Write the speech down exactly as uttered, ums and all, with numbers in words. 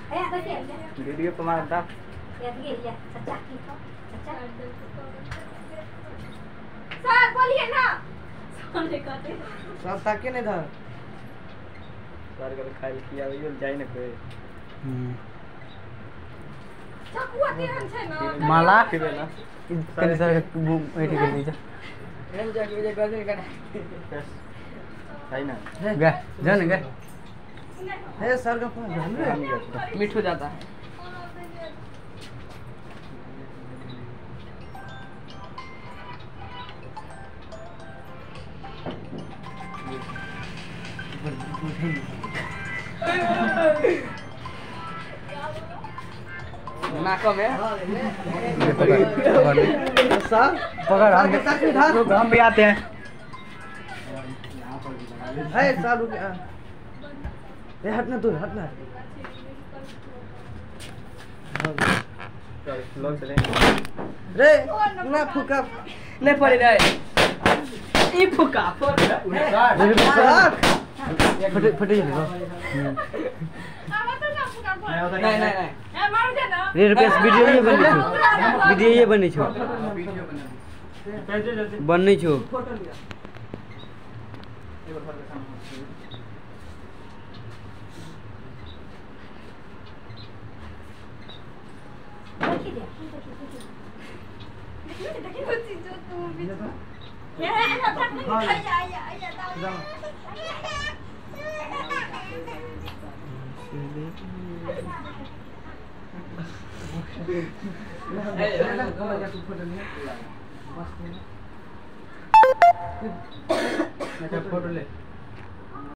video पे मार दा सर बोलिए ना सब ताके नहीं था सर को खाइल किया यो जाई न कोई चकुआ केहन छै ना माला पीबे ना कनी सर एठी कर दीजिए एम जाके विजय गजल का है ना गा जान गा है सर का फोन मिठू जाता है नाको में सर पकड़ हम हम भी आते हैं है सर रुक ए हटना दूर हटना लोग चले रे ना फुका ले पड़ी रे ई फुका सर फटे फटे ले नहीं नहीं नहीं रे रुपया वीडियो ये बनी छो वीडियो ये बनी छो बननी छो फोटो ले